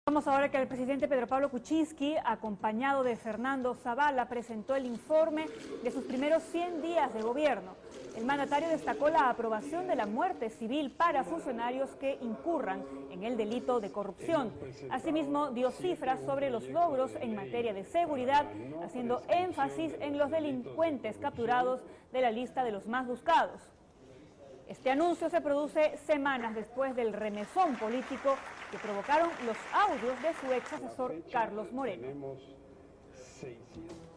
Vamos ahora que el presidente Pedro Pablo Kuczynski, acompañado de Fernando Zavala, presentó el informe de sus primeros 100 días de gobierno. El mandatario destacó la aprobación de la muerte civil para funcionarios que incurran en el delito de corrupción. Asimismo, dio cifras sobre los logros en materia de seguridad, haciendo énfasis en los delincuentes capturados de la lista de los más buscados. Este anuncio se produce semanas después del remesón político que provocaron los audios de su ex asesor Carlos Moreno.